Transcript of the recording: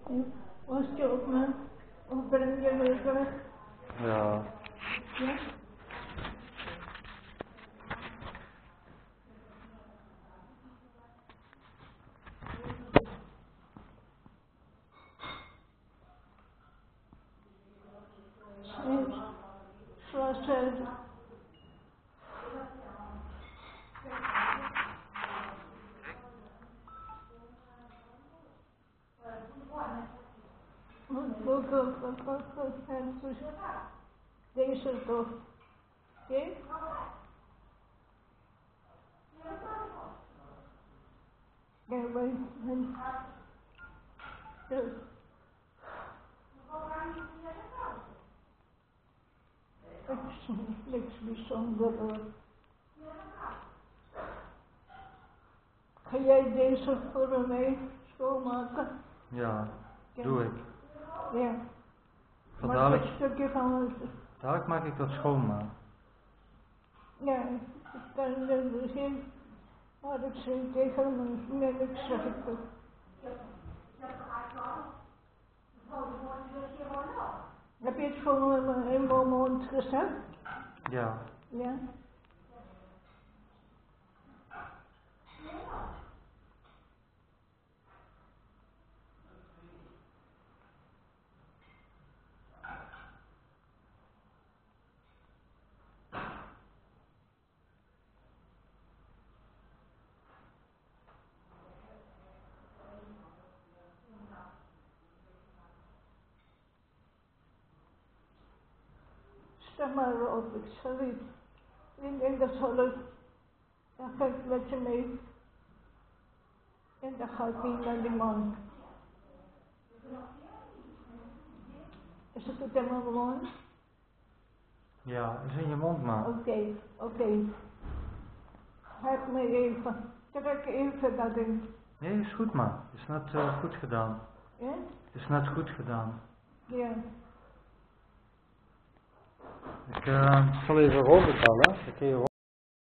Was je op me? Of breng je me weg? Ja. Ja? Zoals deze toch? Oké? Ja, wij zijn niks bijzonder hoor. Ga jij deze voor mij schoonmaken? Ja, doe ik. Ja. Wat Maar dadelijk, dat stukje van dadelijk maak ik dat schoonmaak. ja, ik kan er begin, maar ik zei tegen me, nee, ik zeg het ook. Heb je het gewoon in mijn mond gezet? Ja. Ja. Stel maar op, ik zal niet. Ik denk dat zal ik, dan ga ik met je mee. En dan ga ik niet naar die man. Is het goed in mijn mond? Ja, is in je mond maar. Oké. Help me even. Trek even dat ding. Nee, is goed maar. Is net goed gedaan. Ja? Is net goed gedaan. Ja. Ik zal even Robert bellen. Dan kun je